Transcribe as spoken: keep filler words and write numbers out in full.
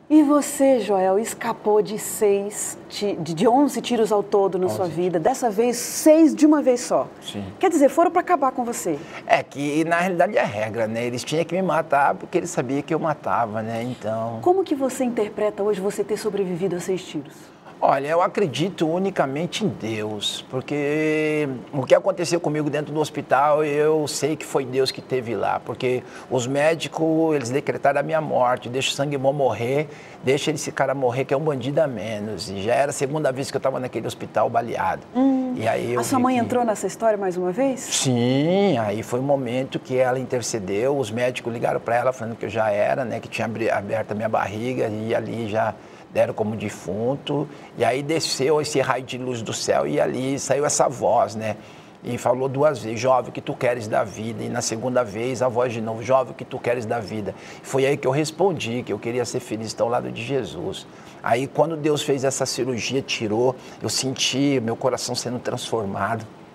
E você, Joel, escapou de seis, ti- de de onze tiros ao todo na sua onze. vida. Dessa vez, seis de uma vez só. Sim. Quer dizer, foram para acabar com você. É que, na realidade, é regra, né? Eles tinham que me matar porque eles sabiam que eu matava, né? Então... Como que você interpreta hoje você ter sobrevivido a seis tiros? Olha, eu acredito unicamente em Deus, porque o que aconteceu comigo dentro do hospital, eu sei que foi Deus que esteve lá, porque os médicos, eles decretaram a minha morte, deixa o sangue bom morrer, deixa esse cara morrer, que é um bandido a menos. E já era a segunda vez que eu estava naquele hospital baleado. Hum, e aí eu a sua vi mãe que... entrou nessa história mais uma vez? Sim, aí foi o momento que ela intercedeu, os médicos ligaram para ela falando que eu já era, né, que tinha abri- aberto a minha barriga e ali já... deram como defunto, e aí desceu esse raio de luz do céu e ali saiu essa voz, né? E falou duas vezes, jovem, o que tu queres da vida? E na segunda vez, a voz de novo, jovem, o que tu queres da vida? Foi aí que eu respondi, que eu queria ser feliz, estar ao lado de Jesus. Aí, quando Deus fez essa cirurgia, tirou, eu senti meu coração sendo transformado.